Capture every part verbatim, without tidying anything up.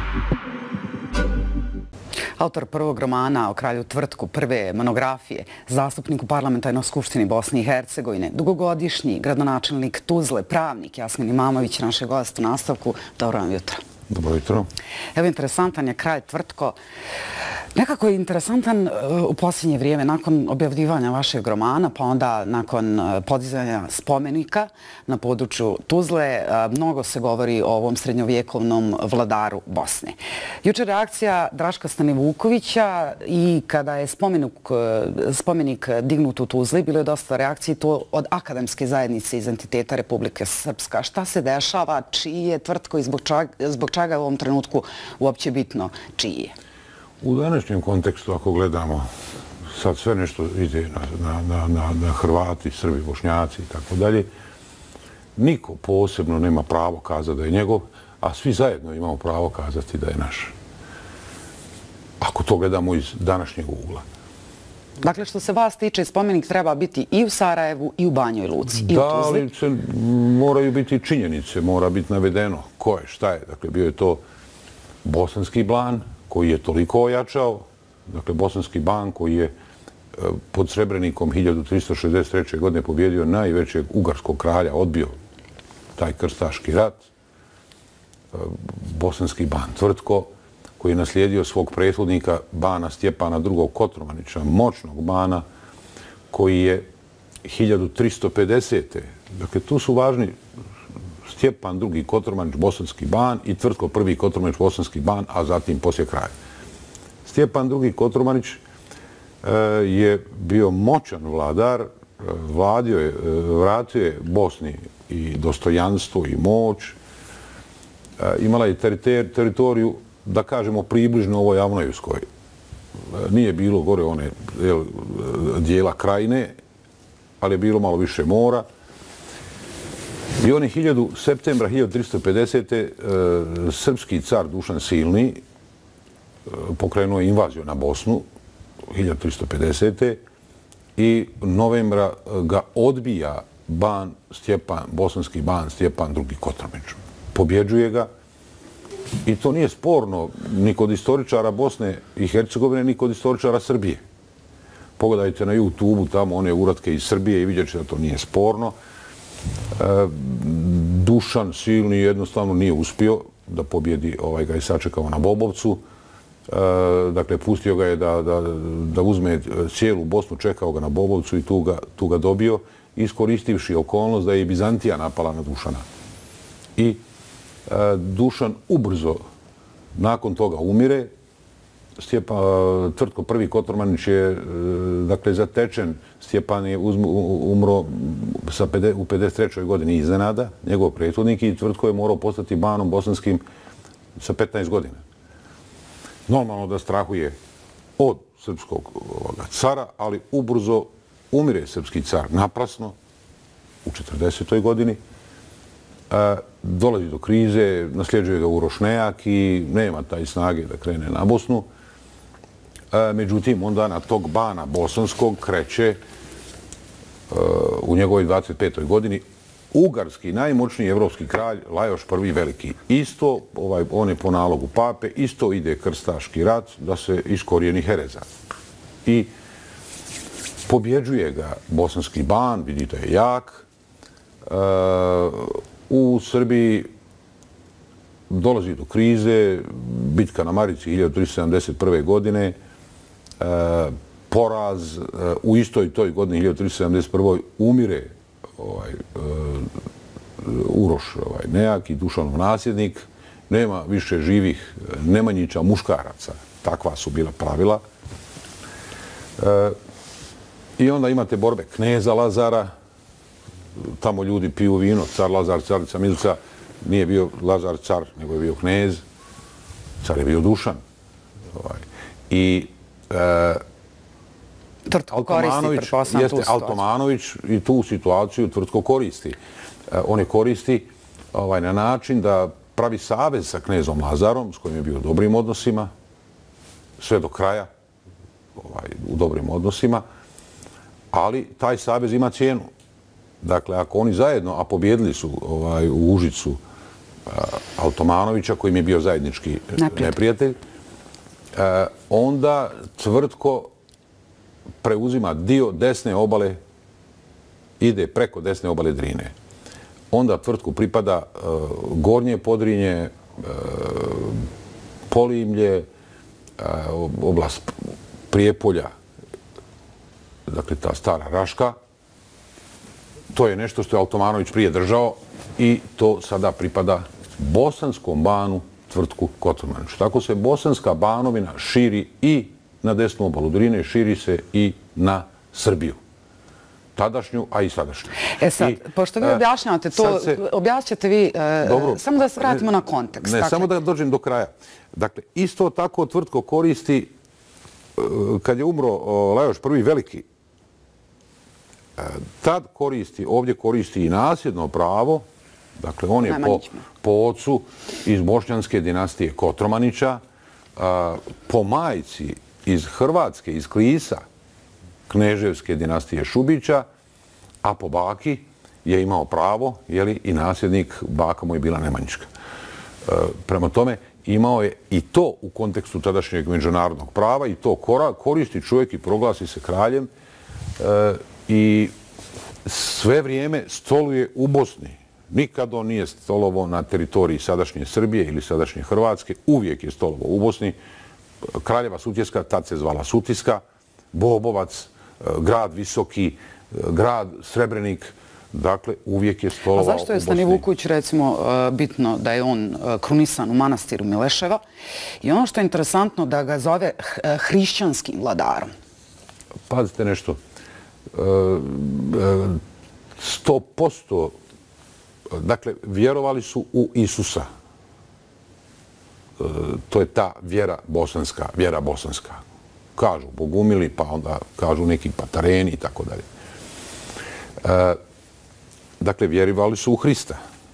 Autor prvog romana o kralju Tvrtku, prve monografije, zastupnik u Parlamentarnoj skupštini Bosne i Hercegovine, dugogodišnji gradonačelnik Tuzle, pravnik Jasmin Imamović, naš gost u nastavku. Dobro vam jutro. Dobro jutro. Evo, interesantan je kralj Tvrtko. Nekako je interesantan u posljednje vrijeme, nakon objavljivanja vašeg romana, pa onda nakon podizanja spomenika na području Tuzle, mnogo se govori o ovom srednjovjekovnom vladaru Bosne. Jučer reakcija Draška Stanivukovića i kada je spomenik, spomenik dignut u Tuzli, bilo je dosta reakcije to od akademske zajednice iz entiteta Republike Srpska. Šta se dešava, čiji je Tvrtko i zbog čega, zbog čega je u ovom trenutku uopće bitno čiji je? U današnjem kontekstu, ako gledamo, sad sve nešto ide na, na, na, na Hrvati, Srbi, Bošnjaci i tako dalje, niko posebno nema pravo kazati da je njegov, a svi zajedno imamo pravo kazati da je naš. Ako to gledamo iz današnjeg ugla. Dakle, što se vas tiče, spomenik treba biti i u Sarajevu, i u Banjoj Luci, i u Da, Tuzli. ali se moraju biti činjenice, mora biti navedeno ko je, šta je. Dakle, bio je to bosanski ban koji je toliko ojačao, dakle, bosanski ban koji je pod Srebrenikom hiljadu tristo šezdeset treće. godine pobjedio najvećeg ugarskog kralja, odbio taj krstaški rat. Bosanski ban Tvrtko, koji je naslijedio svog prethodnika, bana Stjepana drugog. Kotromanića, moćnog bana, koji je hiljadu tristo pedesete. Dakle, tu su važni Stjepan drugi. Kotromanić, bosanski ban, i Tvrtko prvi. Kotromanić, bosanski ban, a zatim poslije kraja. Stjepan drugi. Kotromanić je bio moćan vladar, vladio je, vratio je Bosni i dostojanstvo i moć, imala je teritoriju, da kažemo, približno ovoj Avnojevskoj. Nije bilo gore one jel, dijela krajine, ali je bilo malo više mora. I on je hiljadu septembra hiljadu tristo pedesete. srpski car Dušan Silni pokrenuo je invaziju na Bosnu hiljadu tristo pedesete. i novembra ga odbija ban Stjepan, bosanski ban Stjepan drugi. Kotromanić. Pobjeđuje ga. I to nije sporno ni kod istoričara Bosne i Hercegovine, ni kod istoričara Srbije. Pogledajte na YouTube-u tamo one uratke iz Srbije i vidjet ćete da to nije sporno. E, Dušan Silni jednostavno nije uspio da pobjedi, ovaj ga je sačekao na Bobovcu. E, dakle, pustio ga je da, da, da uzme cijelu Bosnu, čekao ga na Bobovcu i tu ga, tu ga dobio, iskoristivši okolnost da je i Bizantija napala na Dušana. I Dušan ubrzo nakon toga umire. Stjepan, Tvrtko prvi. Kotromanić je dakle zatečen. Stjepan je umro sa u pedeset trećoj. godini iznenada, njegov prethodnik, i Tvrtko je morao postati banom bosanskim sa petnaest godina. Normalno da strahuje od srpskog cara, ali ubrzo umire srpski car naprasno u četrdesetoj. godini. Dolazi do krize, nasljeđuje ga Uroš Nejak i nema taj snage da krene na Bosnu. Međutim, onda na tog bana bosanskog kreće u njegovoj dvadeset petoj. godini ugarski, najmoćniji evropski kralj Lajoš prvi. Veliki. Isto, ovaj, on je po nalogu pape, isto ide krstaški rat da se iskorijeni hereza. I pobjeđuje ga bosanski ban, vidite je jak. U Srbiji dolazi do krize, bitka na Marici hiljadu tristo sedamdeset prve. godine, poraz, u istoj toj godini hiljadu tristo sedamdeset prvoj. umire ovaj, Uroš ovaj, Nejak i Dušanov nasljednik, nema više živih Nemanjića, muškaraca, takva su bila pravila. I onda imate borbe kneza Lazara, tamo ljudi piju vino, car Lazar, carica Milica, nije bio Lazar car, nego je bio knez, car je bio Dušan. I Altomanović i tu situaciju Tvrtko koristi. On je koristi na način da pravi savez sa knezom Lazarom, s kojim je bio u dobrim odnosima, sve do kraja, u dobrim odnosima, ali taj savez ima cijenu. Dakle, ako oni zajedno, a pobjedili su ovaj, u Užicu Altomanovića, koji mi je bio zajednički neprijatelj, onda Tvrtko preuzima dio desne obale, ide preko desne obale Drine. Onda Tvrtku pripada Gornje Podrinje, Polimlje, oblast Prijepolja, dakle ta stara Raška. To je nešto što je Altomanović prije držao i to sada pripada bosanskom banu Tvrtku Kotromaniću. Tako se bosanska banovina širi i na desnu obalu Drine, širi se i na Srbiju. Tadašnju, a i sadašnju. E sad, pošto vi objašnjavate to, objasnite vi, samo da se vratimo na kontekst. Ne, samo da dođem do kraja. Dakle, isto tako Tvrtko koristi, kad je umro Lajoš prvi Veliki, tad koristi, ovdje koristi i nasljedno pravo, dakle, on je po ocu iz bošnjanske dinastije Kotromanića, po majci iz Hrvatske, iz Klisa, kneževske dinastije Šubića, a po baki je imao pravo, jeli, i nasljednik, baka mu je bila Nemanjićka. Prema tome, imao je i to u kontekstu tadašnjeg međunarodnog prava i to koristi čovjek i proglasi se kraljem i sve vrijeme stoluje u Bosni. Nikad on nije stolovo na teritoriji sadašnje Srbije ili sadašnje Hrvatske, uvijek je stolovo u Bosni. Kraljeva Sutjeska, tad se zvala Sutiska, Bobovac, grad Visoki, grad Srebrenik, dakle, uvijek je stolovao u Bosni. A zašto je Stani Vuković, recimo, bitno da je on krunisan u manastiru Mileševa i ono što je interesantno da ga zove hrišćanskim vladarom? Pazite nešto, sto posto, dakle, vjerovali su u Isusa. To je ta vjera bosanska, vjera bosanska. Kažu bogumili, pa onda kažu neki patareni i tako dalje. Dakle, vjerovali su u Hrista.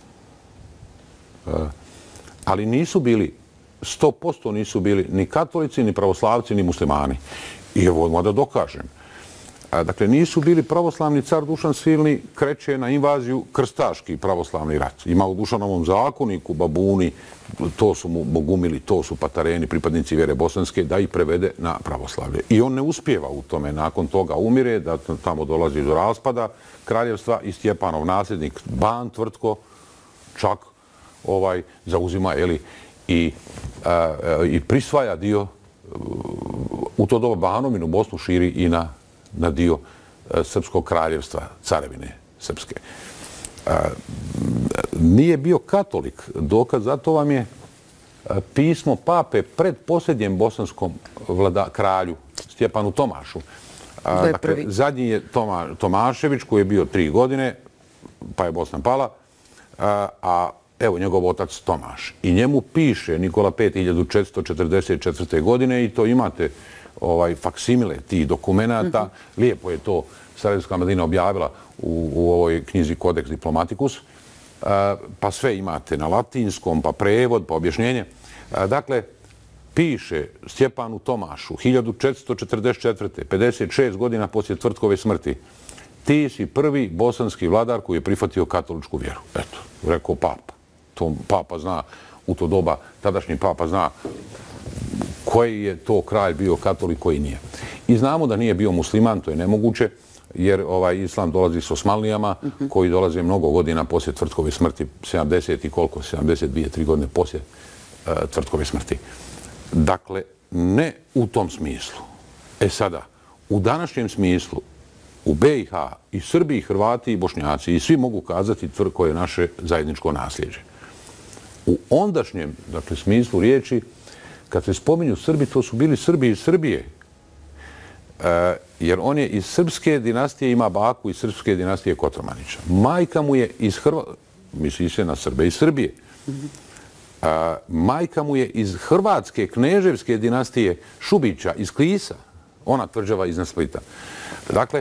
Ali nisu bili, sto posto nisu bili ni katolici, ni pravoslavci, ni muslimani. I evo odmah da dokažem. Dakle, nisu bili pravoslavni. Car Dušan Silni kreće na invaziju, krstaški pravoslavni rat. Ima u Dušanovom zakoniku babuni, to su mu bogumili, to su patareni, pripadnici vjere bosanske, da ih prevede na pravoslavlje. I on ne uspijeva u tome. Nakon toga umire, da tamo dolazi do raspada kraljevstva i Stjepanov nasljednik ban Tvrtko čak zauzima i prisvaja dio, u to doba banovinu Bosnu širi i na na dio Srpskog kraljevstva, carevine srpske. Nije bio katolik. Dokaz za to vam je pismo pape pred posljednjem bosanskom kralju, Stjepanu Tomašu. Dakle, zadnji je Tomašević, koji je bio tri godine, pa je Bosna pala, a evo njegov otac Tomaš. I njemu piše Nikola peti hiljadu četiristo četrdeset četvrte. godine i to imate faksimile tih dokumenata. Lijepo je to Sarajevska Mladina objavila u ovoj knjizi Codex Diplomaticus. Pa sve imate na latinskom, pa prevod, pa objašnjenje. Dakle, piše Stjepanu Tomašu hiljadu četiristo četrdeset četvrte. pedeset šest godina poslije Tvrtkove smrti. Ti si prvi bosanski vladar koji je prihvatio katoličku vjeru. Eto, rekao papa. To papa zna, u to doba, tadašnji papa zna koji je to kralj bio katolik, koji nije. I znamo da nije bio musliman, to je nemoguće, jer ovaj islam dolazi s Osmanlijama, koji dolaze mnogo godina poslije Tvrtkove smrti, sedamdeset i koliko, sedamdeset dvije, tri godine poslije Tvrtkove smrti. Dakle, ne u tom smislu. E sada, u današnjem smislu, u be i ha i Srbi, i Hrvati, i Bošnjaci, i svi mogu kazati Tvrtko je naše zajedničko nasljeđe. U ondašnjem, dakle, smislu riječi, kad se spominju Srbi, to su bili Srbi iz Srbije. Jer on je iz srpske dinastije, ima baku iz srpske dinastije Kotromanića. Majka mu je iz Hrvatske, misli se na Srbe iz Srbije. Majka mu je iz hrvatske kneževske dinastije Šubića, iz Klisa. Ona tvrđava iznad Splita. Dakle,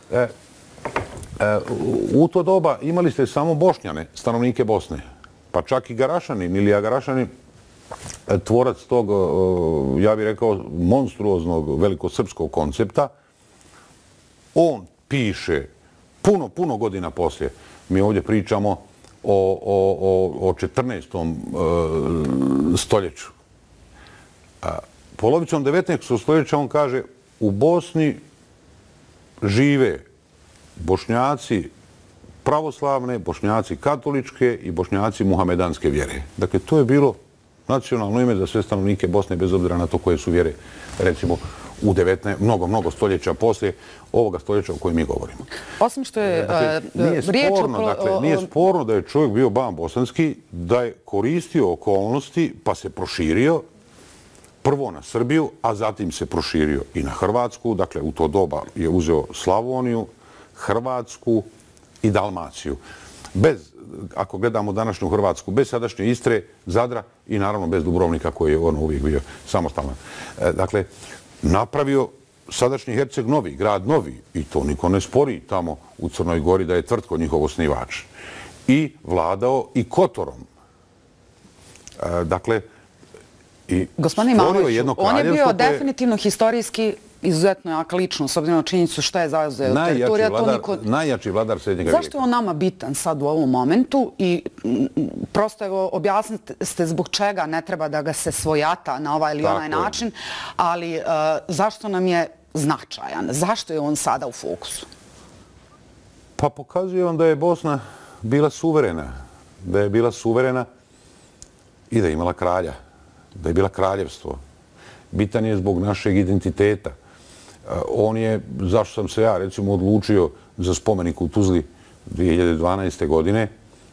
u to doba imali ste samo Bošnjane, stanovnike Bosne. Pa čak i Garašanin ili Agarašanin, tvorac tog, ja bih rekao, monstruoznog velikosrpskog koncepta. On piše puno, puno godina poslije. Mi ovdje pričamo o, o, o četrnaestom stoljeću. Polovicom devetnaestog stoljeća on kaže u Bosni žive Bošnjaci pravoslavne, Bošnjaci katoličke i Bošnjaci muhamedanske vjere. Dakle, to je bilo nacionalno ime za sve stanovnike Bosne, bez obzira na to koje su vjere, recimo, u devetnaestom, mnogo, mnogo stoljeća poslije ovoga stoljeća o kojem mi govorimo. Osim što je dakle, nije riječ sporno, o... Dakle, nije sporno da je čovjek bio ban bosanski, da je koristio okolnosti pa se proširio prvo na Srbiju, a zatim se proširio i na Hrvatsku. Dakle, u to doba je uzeo Slavoniju, Hrvatsku i Dalmaciju. Bez, ako gledamo današnju Hrvatsku, bez sadašnje Istre, Zadra i naravno bez Dubrovnika koji je ono uvijek bio samostalan. Dakle, napravio sadašnji Herceg Novi, grad Novi, i to niko ne spori tamo u Crnoj Gori da je Tvrtko njihov osnivač. I vladao i Kotorom. Dakle, i Gospodine Imanoviću, on je bio definitivno historijski izuzetno jaka ličnost, s obzirom na činjenicu šta je zauzeo teritorija. Najjači vladar srednjega vijeka. Zašto je on nama bitan sad u ovom momentu i prosto objasnite zbog čega ne treba da ga se svojata na ovaj ili onaj način, ali zašto nam je značajan? Zašto je on sada u fokusu? Pa pokazuje on da je Bosna bila suverena. Da je bila suverena i da je imala kralja. Da je bila kraljevstvo. Bitan je zbog našeg identiteta. On je, zašto sam se ja recimo odlučio za spomenik u Tuzli dvije hiljade dvanaeste. godine,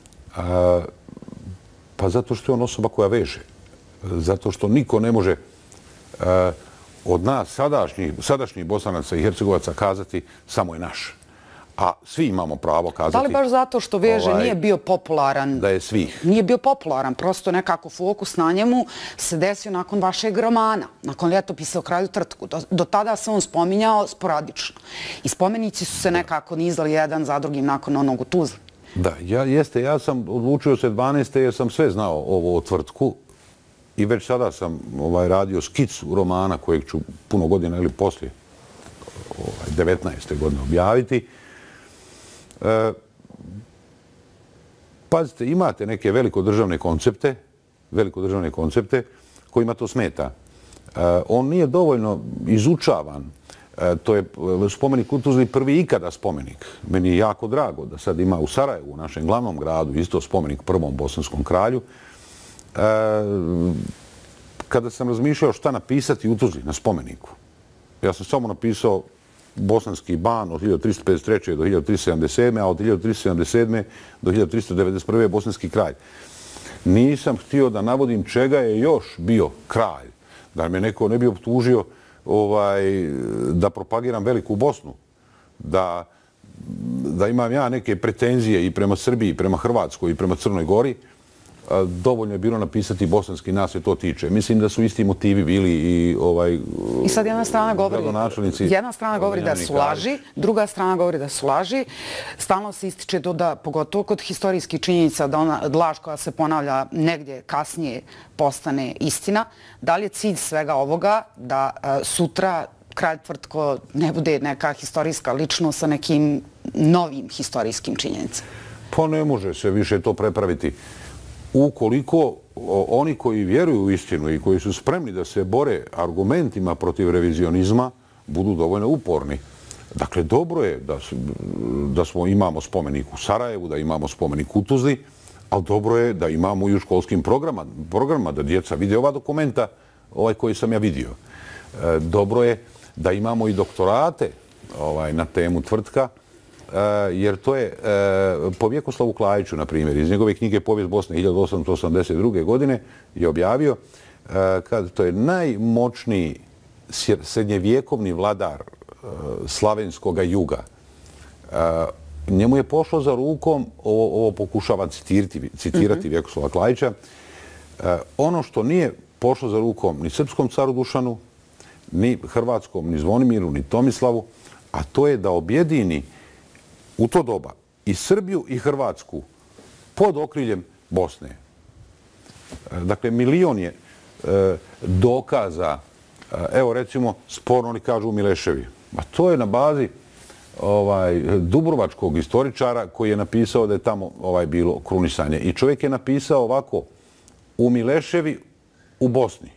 pa zato što je on osoba koja veže. Zato što niko ne može od nas sadašnjih Bosanaca i Hercegovaca kazati samo je naš. A svi imamo pravo kazati... Da li baš zato što veže nije bio popularan? Da je svih. Nije bio popularan, prosto nekako fokus na njemu se desio nakon vašeg romana, nakon Ljetopisa o kralju Tvrtku. Do tada se on spominjao sporadično. I spomenici su se nekako nizali jedan za drugim nakon onog u Tuzli. Da, jeste. Ja sam odlučio se dvanaeste. jer sam sve znao ovo o Tvrtku i već sada sam radio skicu romana kojeg ću puno godina ili poslije devetnaeste. godine objaviti. Pazite, imate neke velikodržavne koncepte, velikodržavne koncepte kojima to smeta. On nije dovoljno izučavan. To je spomenik u Tuzli prvi ikada spomenik. Meni je jako drago da sad ima u Sarajevu, u našem glavnom gradu, isto spomenik prvom bosanskom kralju. Kada sam razmišljao šta napisati u Tuzli na spomeniku, ja sam samo napisao bosanski ban od hiljadu tristo pedeset treće. do hiljadu tristo sedamdeset sedme. a od hiljadu tristo sedamdeset sedme. do hiljadu tristo devedeset prve. bosanski kralj. Nisam htio da navodim čega je još bio kralj. Da me neko ne bi optužio da propagiram veliku Bosnu. Da imam ja neke pretenzije i prema Srbiji, i prema Hrvatskoj, i prema Crnoj Gori. Dovoljno je bilo napisati bosanski, nas se to tiče. Mislim da su isti motivi bili i ovaj... I sad jedna strana govori, jedna strana govori da su laži, druga strana govori da su laži. Stalno se ističe to da, pogotovo kod historijskih činjenica, da ona laž koja se ponavlja negdje kasnije postane istina. Da li je cilj svega ovoga da sutra kralj Tvrtko ne bude neka historijska ličnost sa nekim novim historijskim činjenicama? Pa ne može se više to prepraviti. Ukoliko oni koji vjeruju u istinu i koji su spremni da se bore argumentima protiv revizionizma budu dovoljno uporni. Dakle, dobro je da smo imamo spomenik u Sarajevu, da imamo spomenik u Tuzli, ali dobro je da imamo i u školskim programima, da djeca vide ova dokumenta ovaj koji sam ja vidio. Dobro je da imamo i doktorate na temu Tvrtka, jer to je po Vjekoslavu Klajiću, na primjer, iz njegove knjige Povijest Bosne hiljadu osamsto osamdeset druge. godine je objavio kada to je najmoćniji srednjevjekovni vladar slavenskog juga. Njemu je pošlo za rukom, ovo pokušava citirati Vjekoslava Klajića, ono što nije pošlo za rukom ni srpskom caru Dušanu, ni hrvatskom, ni Zvonimiru, ni Tomislavu, a to je da objedini u to doba i Srbiju i Hrvatsku pod okriljem Bosne. Dakle, milion je dokaza, evo recimo, sporno oni kažu Mileševi. A to je na bazi ovaj, dubrovačkog istoričara koji je napisao da je tamo ovaj, bilo krunisanje. I čovjek je napisao ovako, u Mileševi u Bosni.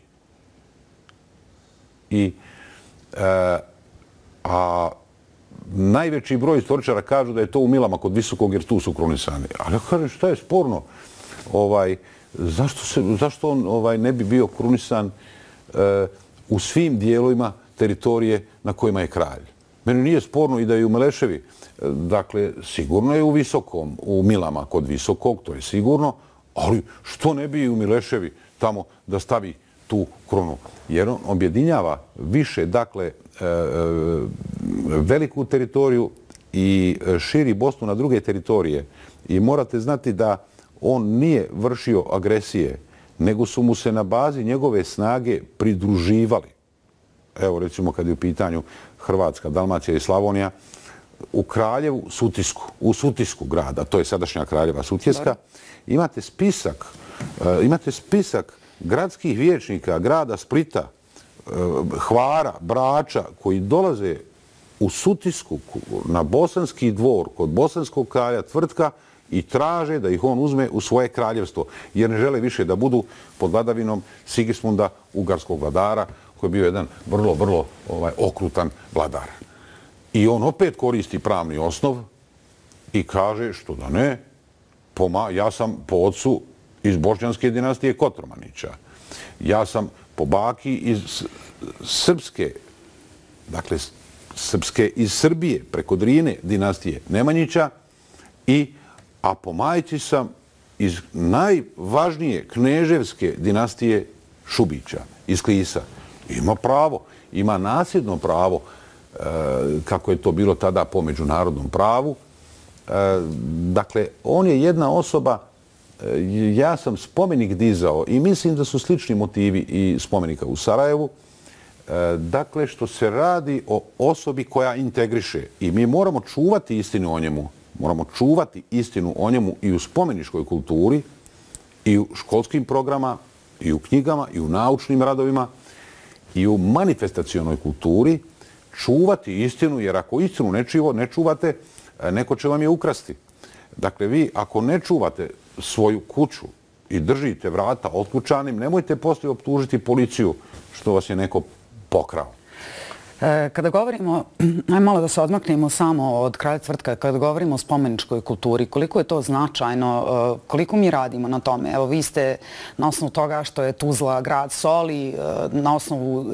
I, e, a najveći broj istoričara kažu da je to u Milama kod Visokog jer tu su krunisani. Ali ja kažem, šta je sporno? Ovaj, zašto, se, zašto on ovaj, ne bi bio krunisan e, u svim dijelovima teritorije na kojima je kralj? Meni nije sporno i da je u Mileševi. Dakle, sigurno je u Visokom, u Milama kod Visokog, to je sigurno, ali što ne bi u Mileševi tamo da stavi tu krunu? Jer on objedinjava više, dakle, veliku teritoriju i širi Bosnu na druge teritorije. I morate znati da on nije vršio agresije, nego su mu se na bazi njegove snage pridruživali. Evo, recimo, kad je u pitanju Hrvatska, Dalmacija i Slavonija, u Kraljevu, Sutisku, u Sutisku grada, to je sadašnja Kraljeva Sutjeska, imate spisak, imate spisak gradskih vijećnika grada Splita, Hvara, Brača, koji dolaze u Sutisku na Bosanski dvor kod bosanskog kralja Tvrtka i traže da ih on uzme u svoje kraljevstvo, jer ne žele više da budu pod vladavinom Sigismunda, ugarskog vladara, koji je bio jedan vrlo, vrlo ovaj, okrutan vladar. I on opet koristi pravni osnov i kaže, što da ne, poma, ja sam po ocu iz bošnjanske dinastije Kotromanića. Ja sam po baki iz srpske, dakle, srpske iz Srbije, preko Drine dinastije Nemanjića, i, a po majci sam iz najvažnije kneževske dinastije Šubića, iz Klisa. Ima pravo, ima nasljedno pravo, e, kako je to bilo tada po međunarodnom pravu. E, dakle, on je jedna osoba, e, ja sam spomenik dizao i mislim da su slični motivi i spomenika u Sarajevu. E, dakle, što se radi o osobi koja integriše i mi moramo čuvati istinu o njemu, moramo čuvati istinu o njemu i u spomeničkoj kulturi, i u školskim programa, i u knjigama, i u naučnim radovima, i u manifestacionoj kulturi, čuvati istinu, jer ako istinu ne, čivo, ne čuvate, neko će vam je ukrasti. Dakle, vi ako ne čuvate svoju kuću i držite vrata otključanim, nemojte poslije optužiti policiju što vas je neko pokrao. Kada govorimo, aj malo da se odmaknemo samo od Kralja Tvrtka, kada govorimo o spomeničkoj kulturi, koliko je to značajno, koliko mi radimo na tome? Evo, vi ste na osnovu toga što je Tuzla grad soli, na osnovu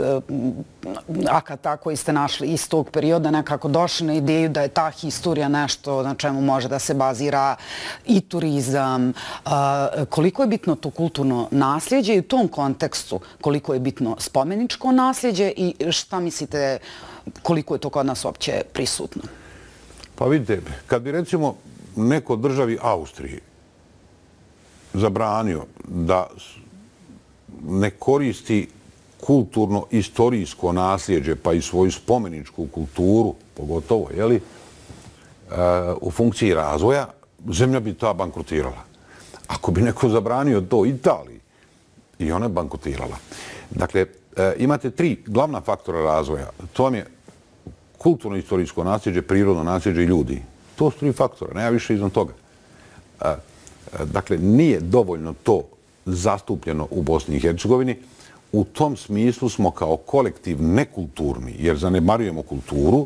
akata koji ste našli iz tog perioda, nekako došli na ideju da je ta historija nešto na čemu može da se bazira i turizam. Koliko je bitno to kulturno nasljeđe i u tom kontekstu koliko je bitno spomeničko nasljeđe i šta mislite koliko je to kod nas uopće prisutno? Pa vidite, kad bi recimo neko državi Austriji zabranio da ne koristi kulturno-istorijsko nasljeđe, pa i svoju spomeničku kulturu, pogotovo, jeli, u funkciji razvoja, zemlja bi ta bankrotirala. Ako bi neko zabranio to Italiji, i ona je bankrotirala. Dakle, imate tri glavna faktora razvoja. To vam je kulturno-istorijsko nasljeđe, prirodno nasljeđe i ljudi. To su tri faktora, nema više iznad toga. Dakle, nije dovoljno to zastupljeno u Bosni i Hercegovini. U tom smislu smo kao kolektiv nekulturni, jer zanemarujemo kulturu.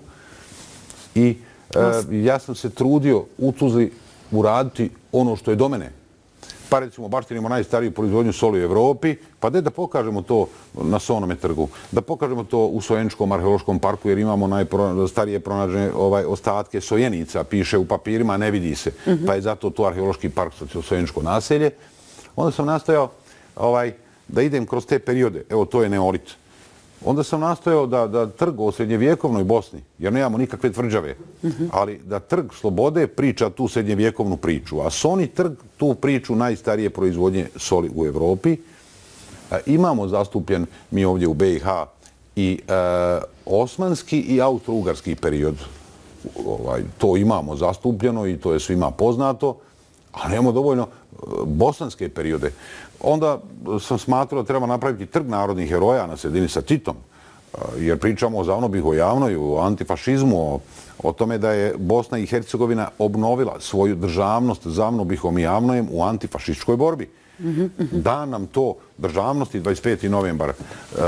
I ja sam se trudio u Tuzli uraditi ono što je do mene. Pa recimo baštinimo najstariju proizvodnju soli u Evropi, pa da pokažemo to na Sonome trgu, da pokažemo to u Sojeničkom arheološkom parku, jer imamo najstarije pronađene ovaj, ostatke sojenica, piše u papirima, ne vidi se, mm-hmm. pa je zato to arheološki park, Sojeničko naselje. Onda sam nastojao ovaj, da idem kroz te periode, evo to je neolit. Onda sam nastojao da, da trg o srednjevjekovnoj Bosni, jer nemamo nikakve tvrđave, mm-hmm. ali da trg Slobode priča tu srednjevjekovnu priču, a Soni trg tu priču najstarije proizvodnje soli u Evropi. E, imamo zastupljen mi ovdje u B i H i e, osmanski i austro-ugarski period. Ovaj, to imamo zastupljeno i to je svima poznato, a nemamo dovoljno bosanske periode. Onda sam smatrao da treba napraviti trg narodnih heroja na sredini sa Titom, jer pričamo o Zavnobihu javnoj, o antifašizmu, o, o tome da je Bosna i Hercegovina obnovila svoju državnost Zavnobihom i javnojem u antifašističkoj borbi. Da nam to državnosti dvadeset peti novembar. E,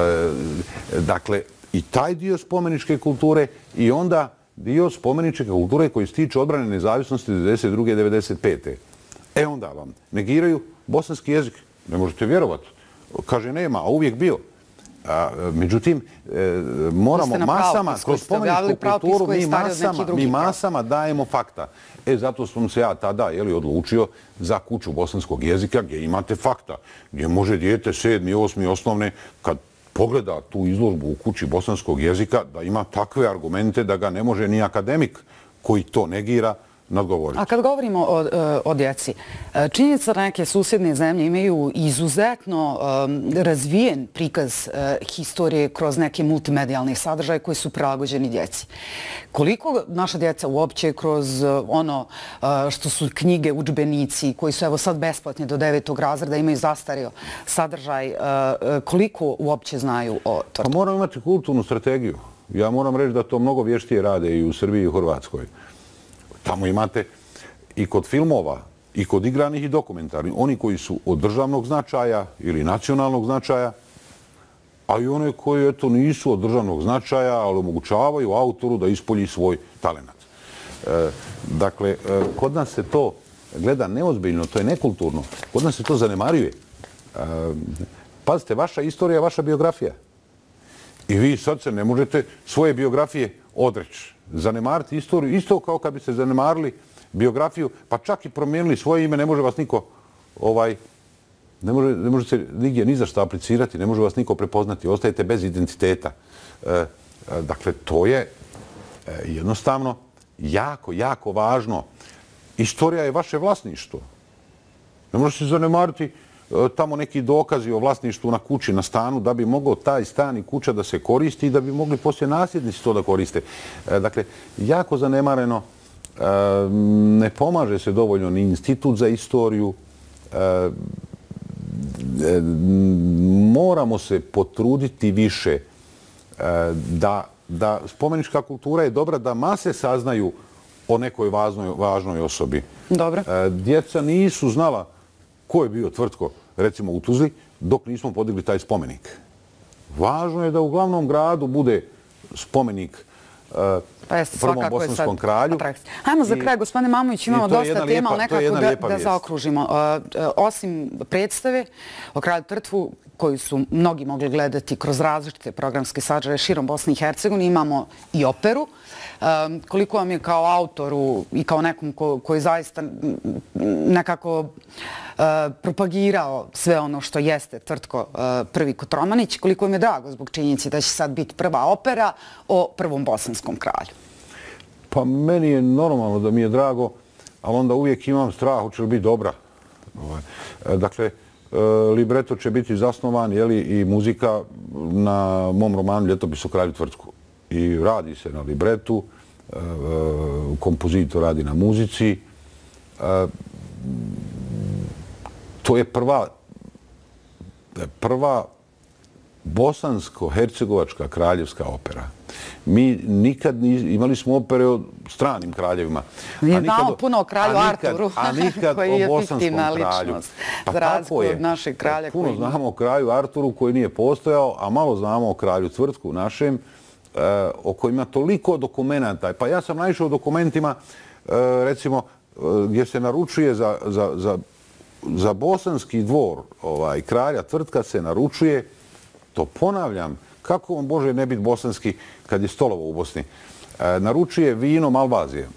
dakle, i taj dio spomeničke kulture i onda dio spomeničke kulture koji se tiče odbrane nezavisnosti devedeset druge i devedeset pete E onda vam negiraju bosanski jezik. Ne možete vjerovati. Kaže nema, a uvijek bio. A, međutim, e, moramo masama, kroz spomeničku kulturu, mi masama, mi masama dajemo fakta. E, zato sam se ja tada jeli, odlučio za kuću bosanskog jezika gdje imate fakta. Gdje može dijete sedmi, osmi osnovne, kad pogleda tu izložbu u kući bosanskog jezika, da ima takve argumente da ga ne može ni akademik koji to negira nadgovoriti. A kad govorimo o, o djeci, činjenica da neke susjedne zemlje imaju izuzetno um, razvijen prikaz uh, historije kroz neke multimedijalne sadržaje koji su prilagođeni djeci. Koliko naša djeca uopće kroz uh, ono uh, što su knjige, udžbenici koji su evo sad besplatni do devetog razreda imaju zastario sadržaj, uh, uh, koliko uopće znaju o tvrtku? Pa moramo imati kulturnu strategiju. Ja moram reći da to mnogo vještije rade i u Srbiji i u Hrvatskoj. Tamo imate i kod filmova, i kod igranih i dokumentarnih, oni koji su od državnog značaja ili nacionalnog značaja, a i one koji eto, nisu od državnog značaja, ali omogućavaju autoru da ispolji svoj talenat. E, dakle, e, kod nas se to gleda neozbiljno, to je nekulturno. Kod nas se to zanemaruje. E, pazite, vaša istorija, vaša biografija. I vi sad se ne možete svoje biografije odreći. Zanemariti istoriju, isto kao kad biste zanemarili biografiju, pa čak i promijenili svoje ime, ne može vas niko, ovaj, ne može, ne može se nigdje ni za što aplicirati, ne može vas niko prepoznati, ostajete bez identiteta. E, e, dakle, to je e, jednostavno jako, jako važno. Istorija je vaše vlasništvo. Ne može se zanemariti tamo neki dokazi o vlasništvu na kući, na stanu, da bi mogao taj stan i kuća da se koristi i da bi mogli poslije nasljednici to da koriste. Dakle, jako zanemareno, ne pomaže se dovoljno ni institut za istoriju. Moramo se potruditi više da, da spomenička kultura je dobra, da mase saznaju o nekoj važnoj, važnoj osobi. Dobro. Djeca nisu znala ko je bio Tvrtko, recimo u Tuzli, dok nismo podigli taj spomenik. Važno je da u glavnom gradu bude spomenik uh, pa prvom bosanskom kralju. Hajmo za kraj, gospodine Mamović, imamo dosta tema, ali nekako da, da zaokružimo. Uh, uh, osim predstave o kralju Trtvu, koju su mnogi mogli gledati kroz različite programske sadržaje širom Bosne i Hercegovine, imamo i operu. Um, koliko vam je kao autoru i kao nekom ko, koji zaista nekako uh, propagirao sve ono što jeste Tvrtko uh, prvi Kotromanić, koliko vam je drago zbog činjenice da će sad biti prva opera o prvom bosanskom kralju? Pa meni je normalno da mi je drago, ali onda uvijek imam strah, hoće li biti dobra. Dakle, libreto će biti zasnovan, jeli, i muzika na mom romanu Ljetopis o kralju Tvrtku. I radi se na libretu, kompozitor radi na muzici. To je prva, prva bosansko-hercegovačka kraljevska opera. Mi nikad imali smo opere o stranim kraljevima. Mi znamo puno o kralju Arturu, koji je fiktivna ličnost, za razliku od našeg kralja. Puno znamo o kralju Arturu koji nije postojao, a malo znamo o kralju Tvrtku našem, o kojima toliko dokumenta. Pa ja sam naišao u dokumentima, recimo, gdje se naručuje za, za, za, za bosanski dvor ovaj, kralja Tvrtka se naručuje, to ponavljam, kako on Bože ne biti bosanski kad je stolovo u Bosni, e, naručuje vino Malvazije.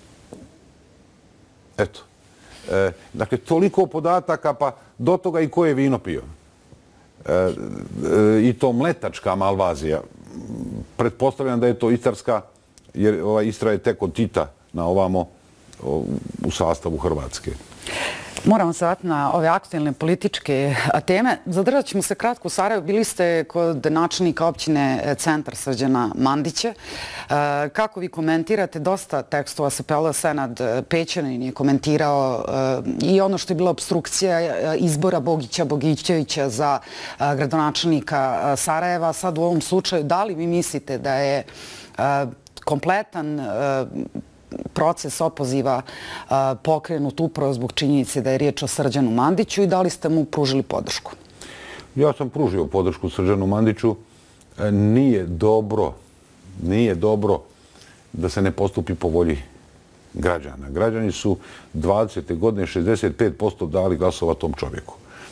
Eto. E, dakle, toliko podataka, pa do toga i ko je vino pio. E, e, I to mletačka Malvazija. Pretpostavljam da je to istarska, jer ova Istra je tek od Tita na ovamo o, u sastavu Hrvatske. Moramo se vratiti na ove aktualne političke teme. Zadržat ćemo se kratko u Sarajevu. Bili ste kod načelnika općine Centar Srđana Mandića. Kako vi komentirate? Dosta tekstova se pelao. Senad Pećanin je komentirao i ono što je bila obstrukcija izbora Bogića Bogićevića za gradonačelnika Sarajeva. Sad u ovom slučaju, da li vi mislite da je kompletan proces opoziva pokrenut upravo zbog činjenice da je riječ o Srđanu Mandiću i da li ste mu pružili podršku? Ja sam pružio podršku Srđanu Mandiću. Nije dobro, nije dobro da se ne postupi po volji građana. Građani su dvadesete godine šezdeset pet posto dali glasova tom čovjeku.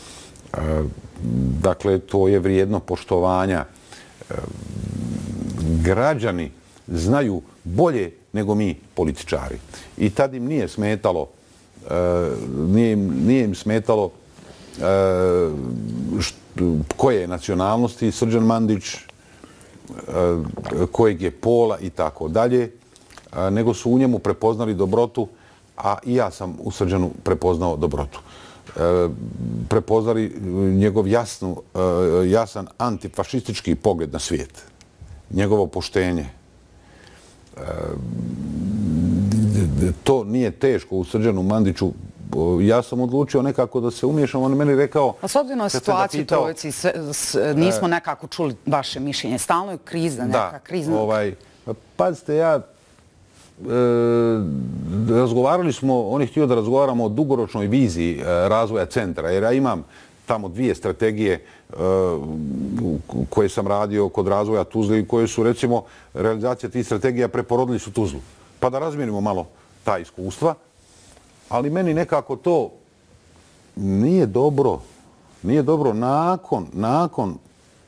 Dakle, to je vrijedno poštovanja. Građani znaju bolje nego mi političari. I tad im nije smetalo, nije im, nije im smetalo koje je nacionalnosti Srđan Mandić, kojeg je pola i tako dalje, nego su u njemu prepoznali dobrotu, a i ja sam u Srđanu prepoznao dobrotu. Prepoznali njegov jasnu, jasan antifašistički pogled na svijet, njegovo poštenje. To nije teško u Srđanu Mandiću. Ja sam odlučio nekako da se umiješam. On je meni rekao... A s obzirom na situaciju u Trojici, nismo nekako čuli vaše mišljenje. Stalno je kriza, neka krizna... Pazite, ja... Razgovarali smo, on je htio da razgovaramo o dugoročnoj viziji razvoja centra, jer ja imam tamo dvije strategije koje sam radio kod razvoja Tuzle i koje su, recimo, realizacija tih strategija preporodili su Tuzlu. Pa da razmijenimo malo ta iskustva, ali meni nekako to nije dobro. Nije dobro nakon, nakon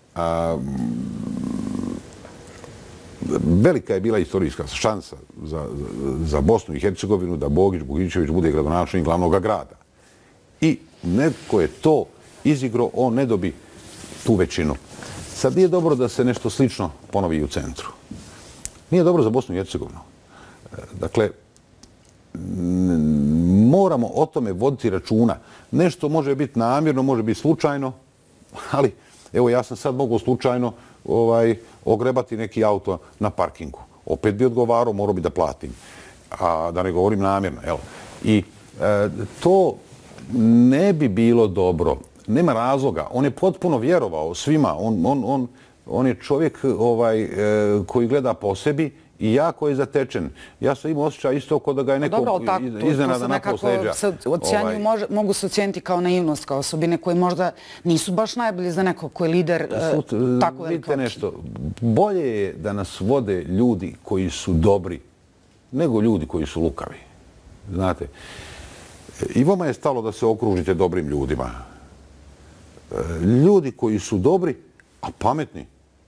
velika je bila istorijska šansa za, za Bosnu i Hercegovinu da Bogić Bogićević bude gradonačelnik glavnog grada. I netko je to izigrao, on ne dobi tu većinu. Sad nije dobro da se nešto slično ponovi u centru. Nije dobro za Bosnu i Hercegovinu. Dakle, moramo o tome voditi računa. Nešto može biti namjerno, može biti slučajno, ali evo ja sam sad mogao slučajno ovaj, ogrebati neki auto na parkingu. Opet bi odgovarao, morao bi da platim. A da ne govorim namjerno. Evo. I e, to ne bi bilo dobro. Nema razloga. On je potpuno vjerovao svima. On, on, on, on je čovjek ovaj, e, koji gleda po sebi i jako je zatečen. Ja sam imao osjećaj isto kao da ga je neko iznenada napao s leđa. Ovaj. Može, mogu se ocijeniti kao naivnost, kao osobine koje možda nisu baš najbolje za nekog koji je lider Sut, e, tako velike. Vidite nešto, bolje je da nas vode ljudi koji su dobri nego ljudi koji su lukavi. Znate, i vama je stalo da se okružite dobrim ljudima. Ljudi koji su dobri, a pametni.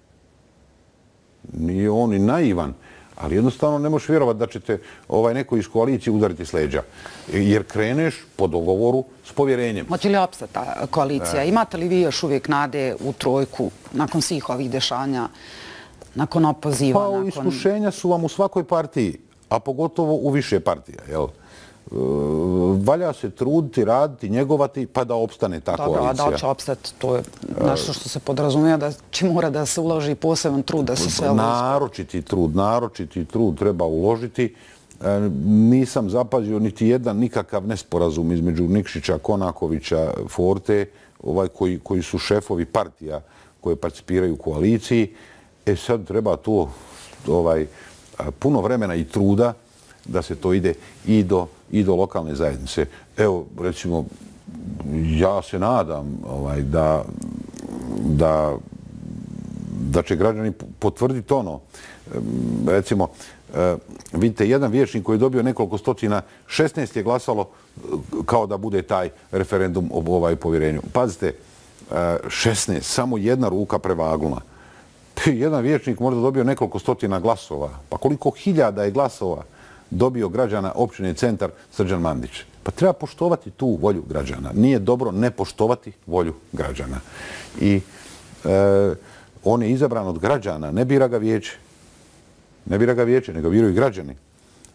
Nije on i naivan, ali jednostavno ne možeš vjerovati da ćete ovaj neko iz koalicije udariti s leđa. Jer kreneš po dogovoru s povjerenjem. Hoće li opstati ta koalicija? Imate li vi još uvijek nade u trojku nakon svih ovih dešanja, nakon opoziva? Pa nakon... iskušenja su vam u svakoj partiji, a pogotovo u više partija, jel? Valja se truditi, raditi, njegovati, pa da opstane ta koalicija. Dobro, a da li će opstati, to je nešto što se podrazumije da će mora da se uloži poseban trud, da se sve uloži. Naročiti trud, naročiti trud treba uložiti. Nisam zapazio niti jedan nikakav nesporazum između Nikšića, Konakovića, Forte, ovaj, koji, koji su šefovi partija koje participiraju u koaliciji. E sad treba to ovaj, puno vremena i truda da se to ide i do, i do lokalne zajednice. Evo, recimo, ja se nadam ovaj, da, da, da će građani potvrditi ono. Recimo, vidite, jedan vijećnik koji je dobio nekoliko stotina, šesnaest je glasalo kao da bude taj referendum o ovaj povjerenju. Pazite, šesnaest, samo jedna ruka prevagluna. Jedan vijećnik možda dobio nekoliko stotina glasova. Pa koliko hiljada je glasova dobio građana općine Centar Srđan Mandić? Pa treba poštovati tu volju građana. Nije dobro ne poštovati volju građana. I e, on je izabran od građana, ne bira ga vijeće. Ne bira ga vijeće, nego biraju građani.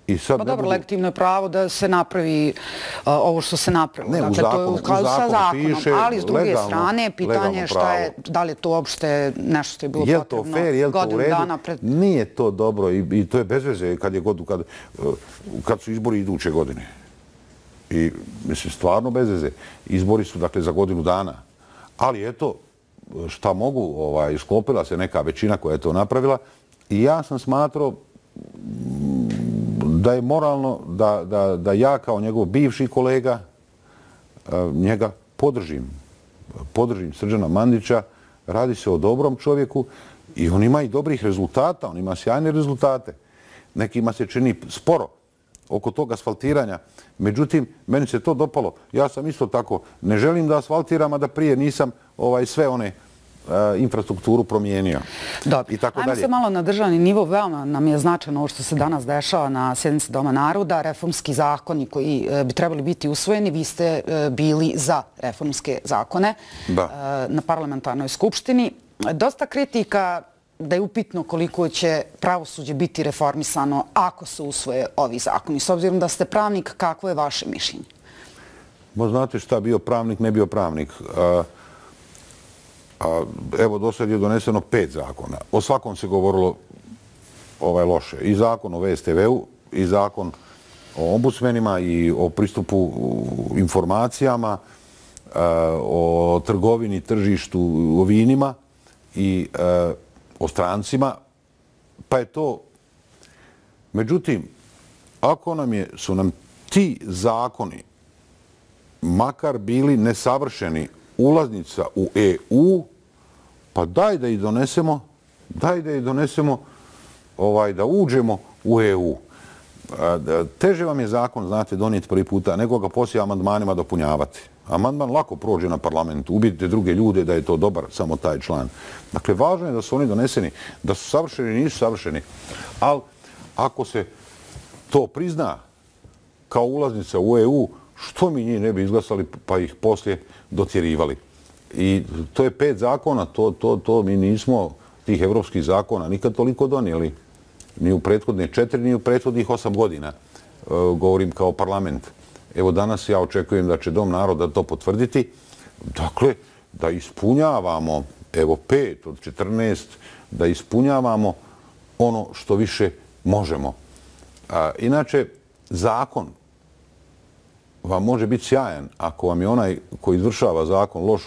Pa dobro, legitimno je pravo da se napravi ovo što se napravilo. Ne, u zakonu piše ali s druge strane, pitanje je šta je, da li je to uopšte nešto što je bilo potrebno godinu dana pred... Nije to dobro i to je bez veze kad su izbori iduće godine. I, mislim, stvarno bez veze. Izbori su, dakle, za godinu dana. Ali, eto, šta mogu, sklopila se neka većina koja je to napravila i ja sam smatrao da je moralno da ja kao njegov bivši kolega njega podržim. Podržim Srđana Mandića. Radi se o dobrom čovjeku i on ima i dobrih rezultata. On ima sjajne rezultate. Nekima se čini sporo oko tog asfaltiranja. Međutim, meni se to dopalo. Ja sam isto tako, ne želim da asfaltiram, a da prije nisam sve one infrastrukturu promijenio. Dobro. Ajmo se malo na državni nivo. Veoma nam je značajno ovo što se danas dešava na sjednici Doma naroda. Reformski zakoni koji bi trebali biti usvojeni. Vi ste bili za reformske zakone na parlamentarnoj skupštini. Dosta kritika da je upitno koliko će pravosuđe biti reformisano ako se usvoje ovi zakoni. S obzirom da ste pravnik, kako je vaše mišljenje? Mo znate šta, bio pravnik, ne bio pravnik. Evo, do sad je doneseno pet zakona. O svakom se govorilo loše. I zakon o V S T V-u, i zakon o ombudsmenima, i o pristupu informacijama, o trgovini, tržištu, o vinima i o strancima, pa je to... Međutim, ako nam je, su nam ti zakoni makar bili nesavršeni ulaznica u E U, pa daj da ih donesemo, daj da ih donesemo, da uđemo u E U. Teže vam je zakon, znate, donijeti prvi puta, nego ga poslije amandmanima dopunjavati. Amandman lako prođe na parlamentu, ubijete druge ljude da je to dobar, samo taj član. Dakle, važno je da su oni doneseni, da su savršeni, nisu savršeni, ali ako se to prizna kao ulaznica u E U, što mi njih ne bi izglasali pa ih poslije dotjerivali. I to je pet zakona, to mi nismo tih evropskih zakona nikad toliko donijeli. Ni u prethodne četiri, ni u prethodnih osam godina. Govorim kao parlament. Evo danas ja očekujem da će Dom naroda to potvrditi. Dakle, da ispunjavamo, evo pet od četrnaest, da ispunjavamo ono što više možemo. Inače, zakon vam može biti sjajan ako vam je onaj koji izvršava zakon loš,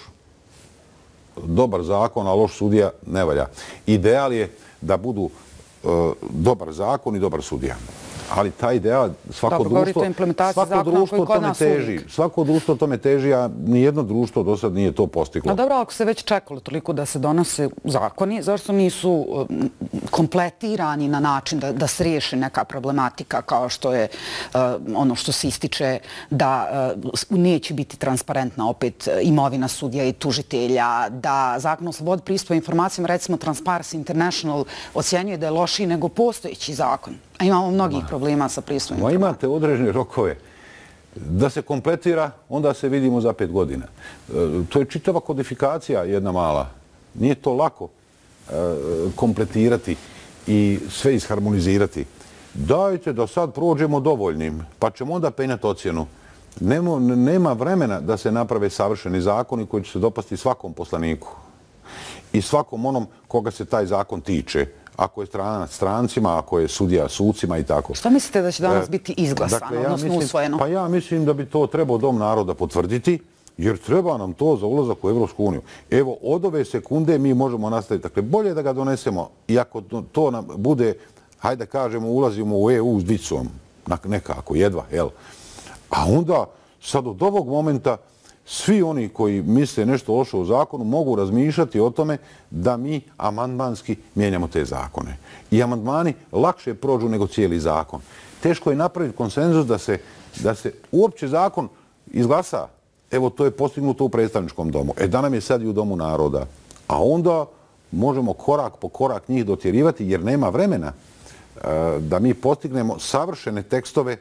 dobar zakon, a loš sudija ne valja. Ideal je da budu dobar zakon i dobar sudija. Ali ta ideja, svako društvo tome teži. Svako društvo tome teži, a nijedno društvo do sad nije to postiglo. No dobro, ako se već čekalo toliko da se donose zakoni, zašto nisu kompletirani na način da se riješi neka problematika kao što je ono što se ističe da neće biti transparentna opet imovina sudija i tužitelja, da zakon o slobodi pristupa informacijama, recimo Transparency International ocjenjuje da je lošiji nego postojeći zakon. A imamo mnogih problema sa pristupom informacijama. Imate određene rokove. Da se kompletira, onda se vidimo za pet godina. To je čitava kodifikacija jedna mala. Nije to lako kompletirati i sve isharmonizirati. Dajte da sad prođemo dovoljnim, pa ćemo onda penjati ocjenu. Nema vremena da se naprave savršeni zakoni koji će se dopasti svakom poslaniku i svakom onom koga se taj zakon tiče. Ako je strancima, ako je sudija sucima i tako. Što mislite da će danas biti izglasano, odnosno usvojeno? Pa ja mislim da bi to trebao Dom naroda potvrditi, jer treba nam to za ulazak u Evropsku uniju. Evo, od ove sekunde mi možemo nastaviti. Dakle, bolje da ga donesemo, i ako to nam bude, hajde kažemo, ulazimo u E U s dvicom, nekako, jedva, jel? A onda, sad od ovog momenta, svi oni koji misle nešto loše u zakonu mogu razmišljati o tome da mi amandmanski mijenjamo te zakone. I amandmani lakše prođu nego cijeli zakon. Teško je napraviti konsenzus da se uopće zakon izglasa. Evo, to je postignuto u predstavničkom domu. E, da nam je sad i u Domu naroda. A onda možemo korak po korak njih dotjerivati jer nema vremena da mi postignemo savršene tekstove,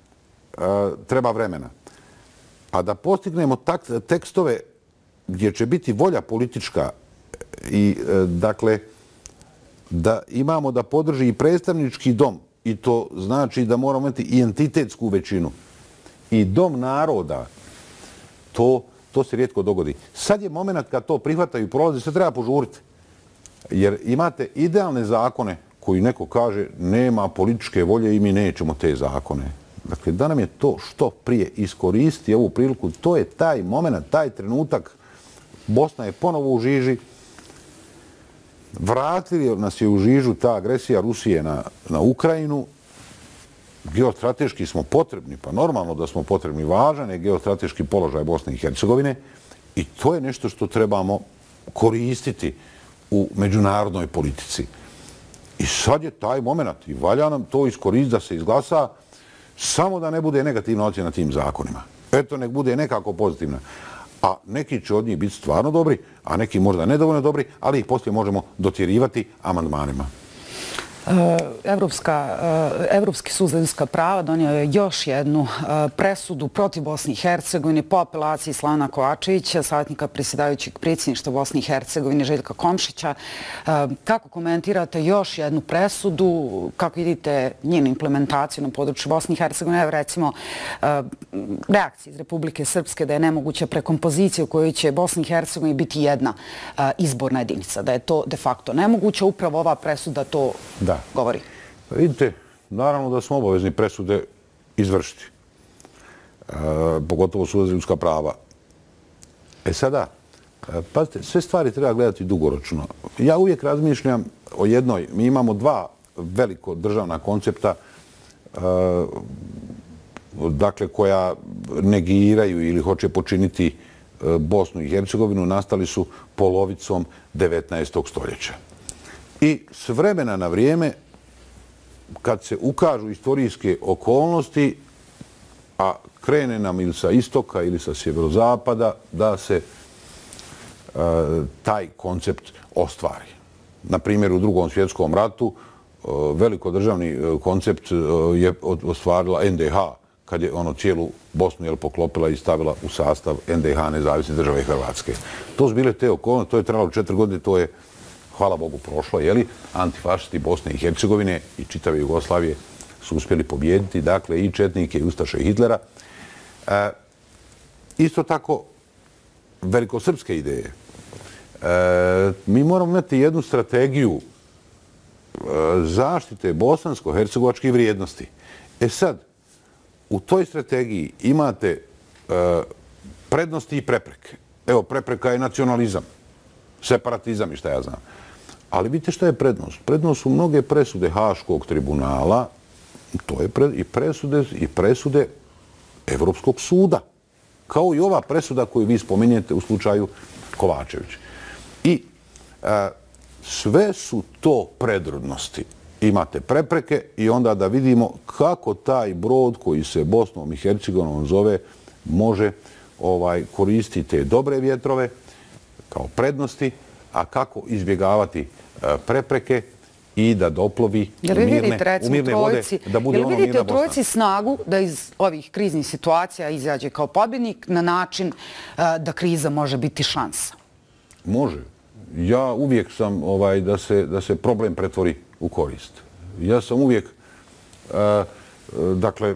treba vremena. A da postignemo tekstove gdje će biti volja politička i, dakle, da imamo da podrži i predstavnički dom i to znači da moramo imati identitetsku većinu i dom naroda, to, to se rijetko dogodi. Sad je moment kad to prihvataju i prolazi, sve treba požuriti. Jer imate idealne zakone koji neko kaže nema političke volje i mi nećemo te zakone. Dakle, da nam je to što prije iskoristiti ovu priliku, to je taj moment, taj trenutak. Bosna je ponovo u žiži. Vratili nas je u žižu ta agresija Rusije na, na Ukrajinu. Geostrateški smo potrebni, pa normalno da smo potrebni, važan je geostrateški položaj Bosne i Hercegovine i to je nešto što trebamo koristiti u međunarodnoj politici. I sad je taj moment i valja nam to iskoristiti da se izglasa, samo da ne bude negativna ocjena tim zakonima. Eto, nek bude nekako pozitivna. A neki će od njih biti stvarno dobri, a neki možda nedovoljno dobri, ali ih poslije možemo dotjerivati amandmanima. Evropska, Evropski sud za ljudska prava donio je još jednu presudu protiv Bosne i Hercegovine po apelaciji Slavana Kovačevića, savjetnika predsjedavajućeg predsjedništva Bosne i Hercegovine Željka Komšića. Kako komentirate još jednu presudu? Kako vidite njenu implementaciju na području Bosne i Hercegovine? Evo recimo reakcija iz Republike Srpske da je nemoguća prekompozicija u kojoj će Bosna i Hercegovina biti jedna izborna jedinica. Da je to de facto nemoguće. Upravo ova presuda to Da. govori. Vidite, naravno da smo obavezni presude izvršiti. E, pogotovo Sud za ljudska prava. E sada, pazite, sve stvari treba gledati dugoročno. Ja uvijek razmišljam o jednoj. Mi imamo dva veliko državna koncepta e, dakle, koja negiraju ili hoće počiniti Bosnu i Hercegovinu. Nastali su polovicom devetnaestog stoljeća. I s vremena na vrijeme, kad se ukažu istorijske okolnosti, a krene nam ili sa istoka ili sa sjeverozapada, da se e, taj koncept ostvari. Na primjer, u Drugom svjetskom ratu e, velikodržavni koncept e, je ostvarila en de ha, kad je ono cijelu Bosnu jel, poklopila i stavila u sastav en de ha, nezavisne države Hrvatske. To su bile te okolnosti, to je trajalo četiri godine, to je hvala Bogu prošlo, jeli, antifašisti Bosne i Hercegovine i čitave Jugoslavije su uspjeli pobijediti, dakle, i četnike, i Ustaše, i Hitlera. E, isto tako, velikosrpske ideje. E, mi moramo imati jednu strategiju e, zaštite bosansko-hercegovačkih vrijednosti. E sad, u toj strategiji imate e, prednosti i prepreke. Evo, prepreka je nacionalizam, separatizam i šta ja znam. Ali vidite što je prednost. Prednost su mnoge presude Haškog tribunala, to je pred, i presude i presude Evropskog suda. Kao i ova presuda koju vi spominjete u slučaju Kovačević. I a, sve su to predrodnosti. Imate prepreke i onda da vidimo kako taj brod koji se Bosnom i Hercegovinom zove može ovaj, koristiti te dobre vjetrove kao prednosti, a kako izbjegavati prepreke i da doplovi u mirne, u mirne vode, da bude ono mirna Bosna. Jel vidite u trojici snagu da iz ovih kriznih situacija izađe kao pobjednik na način da kriza može biti šansa? Može. Ja uvijek sam ovaj, da, se, da se problem pretvori u korist. Ja sam uvijek, uh, dakle,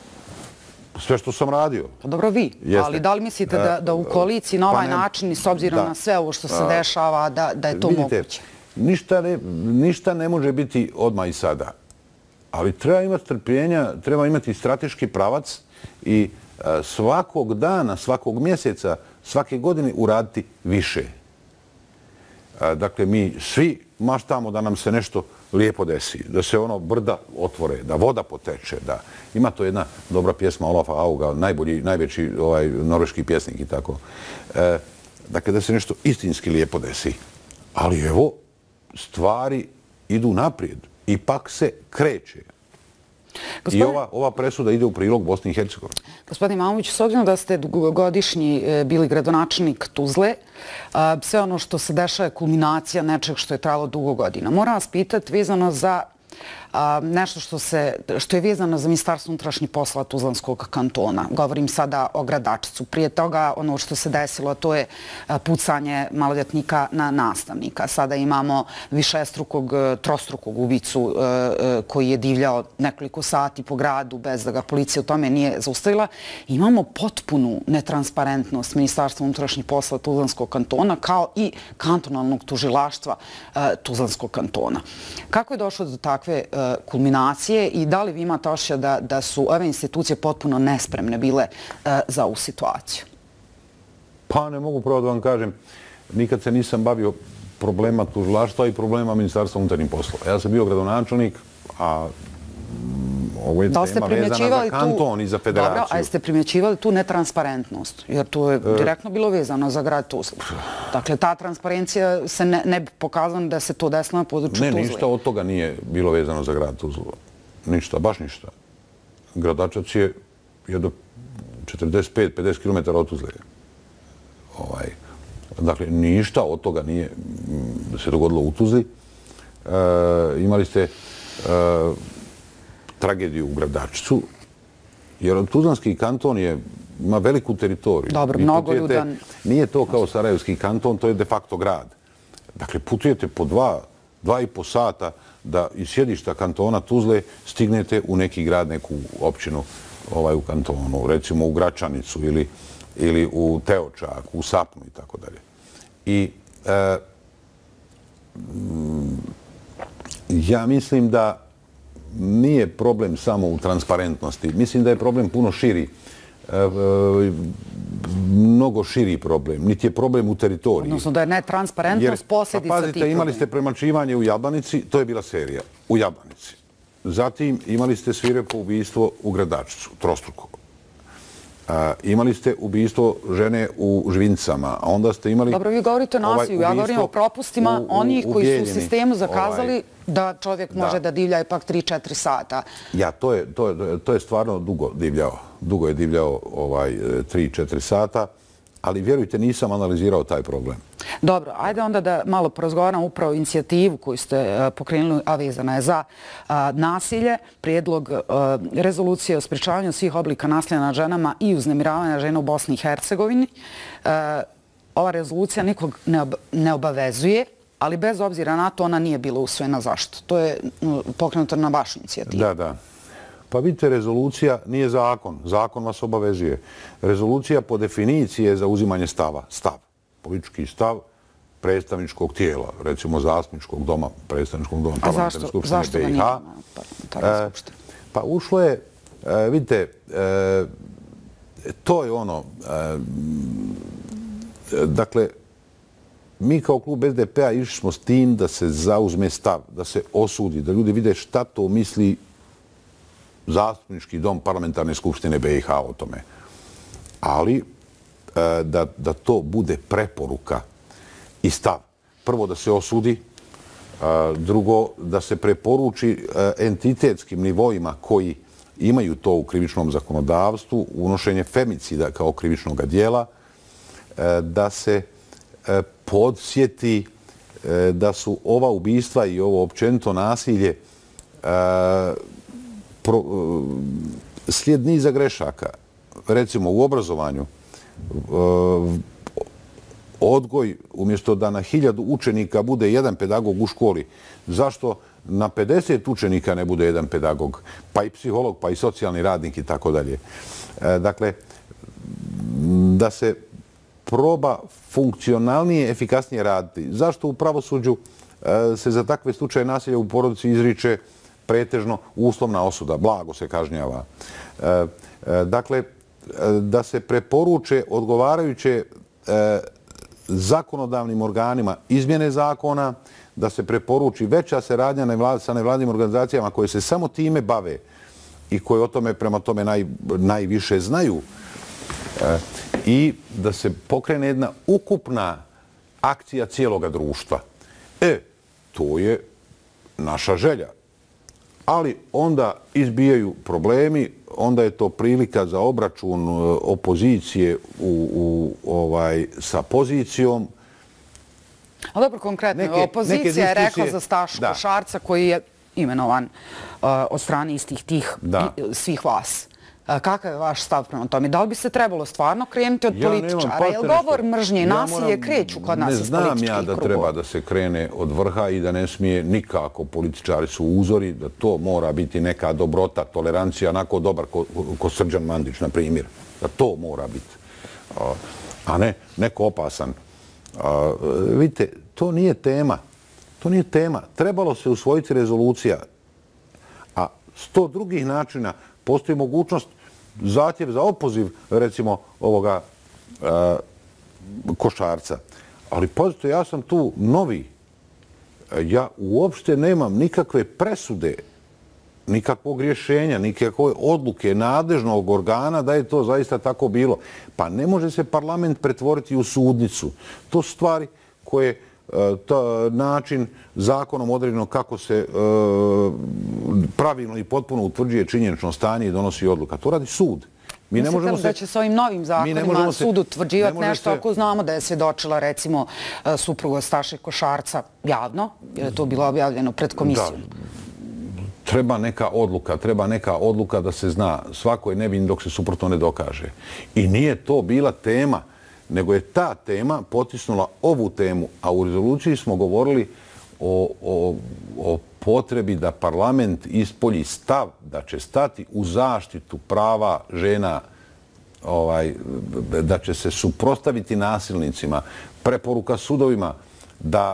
sve što sam radio. Pa dobro vi, jeste. Ali da li mislite da, da u koaliciji na ovaj pa ne, način i s obzirom da, na sve ovo što se a, dešava da, da je to vidite, moguće? Ništa ne, ništa ne može biti odmah i sada. Ali treba imati strpljenja, treba imati strateški pravac i a, svakog dana, svakog mjeseca, svake godine uraditi više. A, dakle, mi svi maštamo da nam se nešto lijepo desi, da se ono brda otvore, da voda poteče, da ima to jedna dobra pjesma Olafa Auga, najbolji, najveći ovaj, norveški pjesnik i tako. E, dakle, da se nešto istinski lijepo desi. Ali evo, stvari idu naprijed. Ipak se kreće. Gospodin... I ova, ova presuda ide u prilog Bosni i Hercegovine. Gospodin Imamović, s obzirom da ste dugogodišnji bili gradonačelnik Tuzle, sve ono što se dešava je kulminacija nečeg što je trajalo dugo godina. Moram vas pitati vezano za nešto što, se, što je vezano za Ministarstvo unutrašnjih poslova Tuzlanskog kantona. Govorim sada o Gradačcu. Prije toga ono što se desilo to je pucanje maloljetnika na nastavnika. Sada imamo višestrukog, trostrukog ubicu koji je divljao nekoliko sati po gradu bez da ga policija u tome nije zaustavila. Imamo potpunu netransparentnost Ministarstva unutrašnjih poslova Tuzlanskog kantona kao i kantonalnog tužilaštva Tuzlanskog kantona. Kako je došlo do takve kulminacije i da li vi imate osjećaj da, da su ove institucije potpuno nespremne bile za ovu situaciju? Pa ne mogu pravo da vam kažem. Nikad se nisam bavio problema tužilaštva i problema Ministarstva unutarnjih poslova. Ja sam bio gradonačelnik, a ovo je tema vezana za kanton i za federaciju. Dobro, a jeste primjećivali tu netransparentnost? Jer tu je direktno bilo vezano za grad Tuzla. Dakle, ta transparencija se ne, ne bi pokazala da se to desilo na području Tuzle. Ne, ništa od toga nije bilo vezano za grad Tuzla. Ništa, baš ništa. Gradačac je, je do četrdeset pet do pedeset kilometara od Tuzle. Ovaj, dakle, ništa od toga nije se dogodilo u Tuzli. E, imali ste e, tragediju u Gradačcu, jer Tuzlanski kanton je, ima veliku teritoriju. Dobro, mnogo ljudan. Nije to kao Sarajevski kanton, to je de facto grad. Dakle, putujete po dva, dva i po sata da iz sjedišta kantona Tuzle stignete u neki grad, neku općinu ovaj, u kantonu, recimo u Gračanicu ili, ili u Teočak, u Sapnu i tako dalje. I e, ja mislim da nije problem samo u transparentnosti. Mislim da je problem puno širi. E, e, mnogo širi problem. Niti je problem u teritoriji. Odnosno da je netransparentnost posljedica pa, tih pazite, imali ste premačivanje u Jablanici, to je bila serija. U Jablanici. Zatim imali ste svirepo ubistvo u Gradačcu, trostruko. A, imali ste ubistvo žene u Žvincama, a onda ste imali... Dobro, vi govorite o nasilju, ja govorim o propustima onih koji su u sistemu zakazali ovaj, da čovjek može da, da divlja ipak tri do četiri sata. Ja, to je, to je, to je stvarno dugo divljao. Dugo je divljao ovaj, tri do četiri sata, ali vjerujte, nisam analizirao taj problem. Dobro, ajde onda da malo porazgovaram upravo inicijativu koju ste pokrenuli, a vezana je za nasilje, prijedlog rezolucije o sprječavanju svih oblika nasilja nad ženama i uznemiravanja žena u Bosni i Hercegovini. Ova rezolucija nikog ne obavezuje, ali bez obzira na to ona nije bila usvojena. Zašto? To je pokrenuto na vašu inicijativu. Da, da. Pa vidite, rezolucija nije zakon. Zakon vas obavezuje. Rezolucija po definiciji je za uzimanje stava. Stav. Politički stav predstavničkog tijela, recimo zastupničkog doma, predstavničkog doma parlamentarne skupštine B i H. E, pa ušlo je, e, vidite, e, to je ono, e, dakle, mi kao klub S D P-a išli smo s tim da se zauzme stav, da se osudi, da ljudi vide šta to misli zastupnički dom parlamentarne skupštine B i H o tome. Ali da, da to bude preporuka i stav. Prvo da se osudi, drugo da se preporuči entitetskim nivoima koji imaju to u krivičnom zakonodavstvu, unošenje femicida kao krivičnog djela, da se podsjeti da su ova ubistva i ovo općenito nasilje Pro, slijed niza grešaka. Recimo u obrazovanju odgoj, umjesto da na hiljadu učenika bude jedan pedagog u školi, zašto na pedeset učenika ne bude jedan pedagog, pa i psiholog, pa i socijalni radnik i tako dalje. Dakle, da se proba funkcionalnije, efikasnije raditi. Zašto u pravosuđu se za takve slučaje nasilja u porodici izriče pretežno uslovna osuda, blago se kažnjava. E, e, dakle, da se preporuče odgovarajuće e, zakonodavnim organima izmjene zakona, da se preporuči veća saradnja nevlad, sa nevladnim organizacijama koje se samo time bave i koje o tome prema tome naj, najviše znaju. E, I da se pokrene jedna ukupna akcija cijeloga društva. E, to je naša želja. Ali onda izbijaju problemi, onda je to prilika za obračun opozicije u, u, ovaj, sa pozicijom. A dobro, konkretno, neke, opozicija neke je rekla za Stašu da. Košarca koji je imenovan od strane istih tih svih vas. Kakav je vaš stav prema tome? Da li bi se trebalo stvarno krenuti od političara? Jer govor mržnje i nasilje kreću kod nas iz političkih krugova. Ne znam ja da treba da se krene od vrha i da ne smije nikako, političari su uzori, da to mora biti neka dobrota, tolerancija, onako dobar ko Srđan Mandić, na primjer. Da to mora biti. A ne neko opasan. Vidite, to nije tema. To nije tema. Trebalo se usvojiti rezolucija. A sto drugih načina postoji mogućnost zahtjev za opoziv, recimo, ovoga Košarca. Ali pazite, ja sam tu novi. Ja uopšte nemam nikakve presude, nikakvog rješenja, nikakve odluke nadležnog organa da je to zaista tako bilo. Pa ne može se parlament pretvoriti u sudnicu. To su stvari koje način zakonom određeno kako se pravilno i potpuno utvrđuje činjenično stanje i donosi odluka. To radi sud. Mislite li da će s ovim novim zakonima sud utvrđivati nešto ako znamo da je svjedočila recimo supruga Staše Košarca javno, jer je to bilo objavljeno pred komisijom? Treba neka odluka, treba neka odluka da se zna. Svako je nevin dok se suprotno ne dokaže. I nije to bila tema, nego je ta tema potisnula ovu temu, a u rezoluciji smo govorili o, o, o potrebi da parlament ispolji stav da će stati u zaštitu prava žena, ovaj, da će se suprotstaviti nasilnicima, preporuka sudovima da,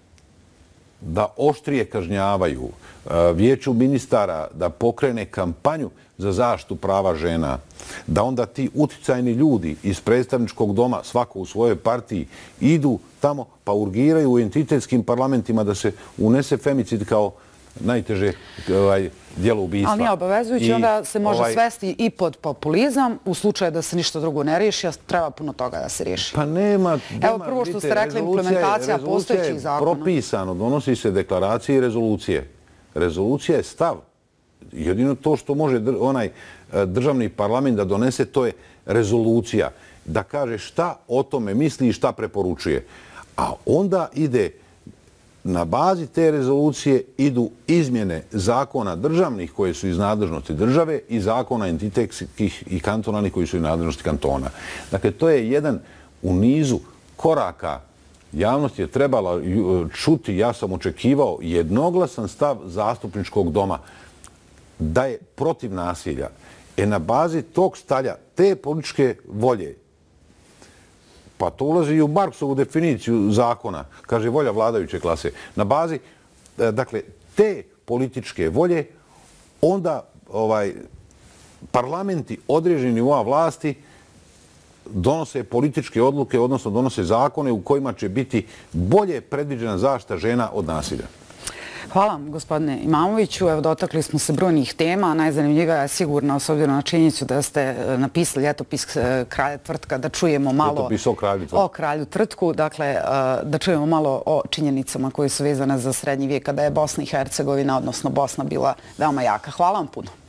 da oštrije kažnjavaju, vijeću ministara da pokrene kampanju za zaštitu prava žena, da onda ti uticajni ljudi iz predstavničkog doma, svako u svojoj partiji, idu tamo pa urgiraju u entitetskim parlamentima da se unese femicid kao najteže ovaj, dijelo ubistva. Ali nije obavezujući, onda se može ovaj, svesti i pod populizam, u slučaju da se ništa drugo ne riješi, a treba puno toga da se riješi. Pa nema... Evo prvo što ste rekli, implementacija postojećih zakona. Propisano, donosi se deklaracije i rezolucije. Rezolucija je stav. Jedino to što može onaj državni parlament da donese, to je rezolucija. Da kaže šta o tome misli i šta preporučuje. A onda ide, na bazi te rezolucije idu izmjene zakona državnih koje su iz nadležnosti države i zakona entitetskih i kantonalnih koji su iz nadležnosti kantona. Dakle, to je jedan u nizu koraka. Javnost je trebala čuti, ja sam očekivao jednoglasan stav zastupničkog doma da je protiv nasilja. E na bazi tog stalja, te političke volje, pa to ulazi i u Marksovu definiciju zakona, kaže volja vladajuće klase, na bazi, dakle, te političke volje, onda ovaj, parlamenti određeni nivoa vlasti donose političke odluke, odnosno donose zakone u kojima će biti bolje predviđena zaštita žena od nasilja. Hvala vam, gospodine Imamoviću. Evo, dotakli smo se brojnih tema. Najzanimljivija je sigurno, s obzirom na činjenicu da ste napisali ljetopis Kralja Tvrtka, da čujemo malo ljetopis o Kralju Tvrtku. O Kralju Tvrtku. Dakle, da čujemo malo o činjenicama koje su vezane za srednji vijek, kada je Bosna i Hercegovina, odnosno Bosna, bila veoma jaka. Hvala vam puno.